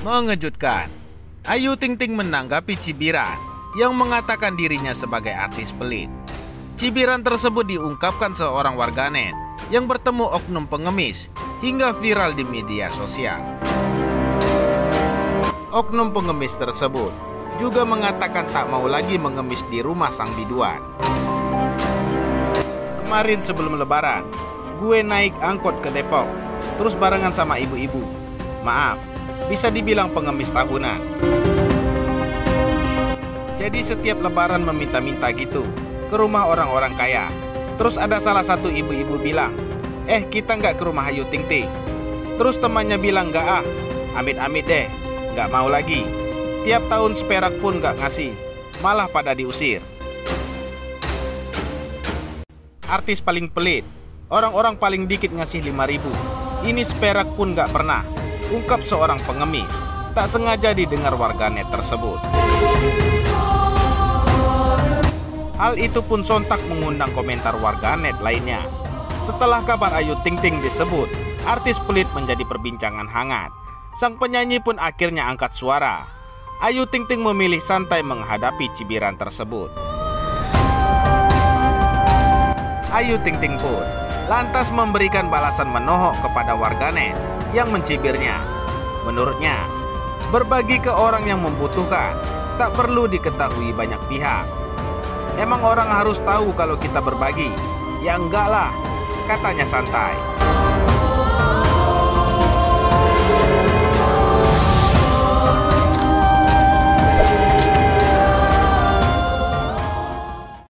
Mengejutkan, Ayu Ting Ting menanggapi cibiran yang mengatakan dirinya sebagai artis pelit. Cibiran tersebut diungkapkan seorang warganet yang bertemu oknum pengemis hingga viral di media sosial. Oknum pengemis tersebut juga mengatakan tak mau lagi mengemis di rumah sang biduan. Kemarin sebelum lebaran, gue naik angkot ke Depok, terus barengan sama ibu-ibu. Maaf, bisa dibilang pengemis tahunan. Jadi setiap lebaran meminta-minta gitu ke rumah orang-orang kaya. Terus ada salah satu ibu-ibu bilang, kita nggak ke rumah Ayu Ting Ting. Terus temannya bilang, nggak ah, amit-amit deh, nggak mau lagi. Tiap tahun seperak pun nggak ngasih, malah pada diusir. Artis paling pelit, orang-orang paling dikit ngasih 5.000. Ini seperak pun nggak pernah, ungkap seorang pengemis. Tak sengaja didengar warganet tersebut. Hal itu pun sontak mengundang komentar warganet lainnya. Setelah kabar Ayu Ting Ting disebut artis pelit menjadi perbincangan hangat, sang penyanyi pun akhirnya angkat suara. Ayu Ting Ting memilih santai menghadapi cibiran tersebut. Ayu Ting Ting pun lantas memberikan balasan menohok kepada warganet yang mencibirnya. Menurutnya, berbagi ke orang yang membutuhkan tak perlu diketahui banyak pihak. Emang orang harus tahu kalau kita berbagi? Ya enggak lah, katanya santai.